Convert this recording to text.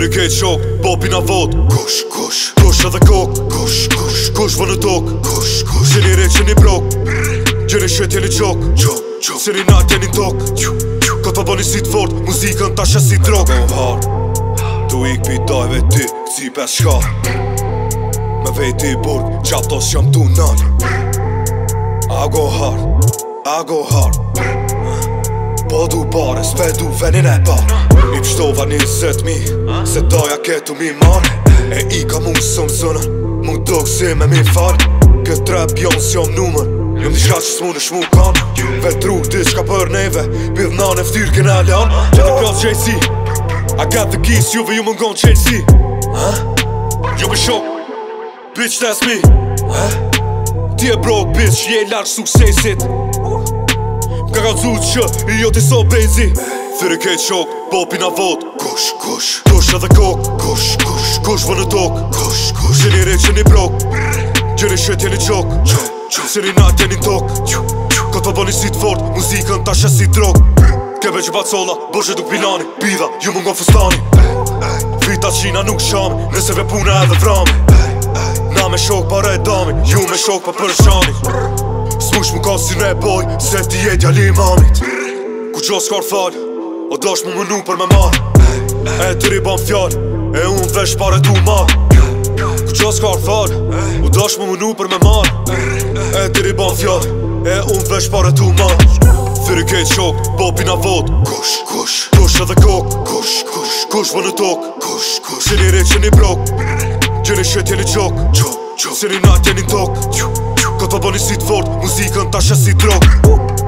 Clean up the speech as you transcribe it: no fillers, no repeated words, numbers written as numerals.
Thyri kejt shok, popi na vot. Kush edhe kok. Kush vë në tok. Qeni re qeni brok. Gjeni shet jeni gjok. Qeni nat jeni tok. Këtë bëni si t'fort, muzikën tasha si drog. Go hard, tu ik pi dajve ty, këci pes shka. Me vejti i burg, qaptos jam tu nal. I go hard. Po du pare, s'pe du venin e par. I pështova 20.000, se daja ketu mi marrë. E i ka mu sëm zënën, mu dok si me mi farë. Këtë trep janë s'jom numër, jom diçka që s'mu në shmu kanë. Vetru diçka për neve, pidh nane ftyrë kena lanë. Gjete pjallë JC, I got the keys, juve ju më ngon Chelsea. Ju me shok, bitch that's me. Ti e broke bitch, je larkë suksesit. Ka kalcu që i jo t'i so bezi. Thyri kejt shok, popi na vot. Kush edhe kok. Kush vë në tok. Qeni re qeni brok. Gjeni shet jeni gjok. Qeni nat jeni tok. Këtë bëni si t'fort, muzikën tasha si drog. Kebe që pacolla, bëshe duk pilani. Bidha, ju më ngon fustani. Vita qina nuk shami, nëse ve puna edhe vrami. Na me shok pare e dami, ju me shok pa për shani. S'mush mu ka si ne boj, se ti je djali mamit. Ku gjo s'kar fal, o dosh mu mënu për me marr. E tëri ban fjall, e unë vesh pare tu marr. Ku gjo s'kar fal, o dosh mu mënu për me marr. E tëri ban fjall, e unë vesh pare tu marr. Thyri kejt shok, popi na vot. Kush edhe kok. Kush vë në tok. Qeni re qeni brok. Gjeni shet jeni gjok. Qeni nat jeni tok. Këtë bëni si t'fort, muzikën tasha si drog.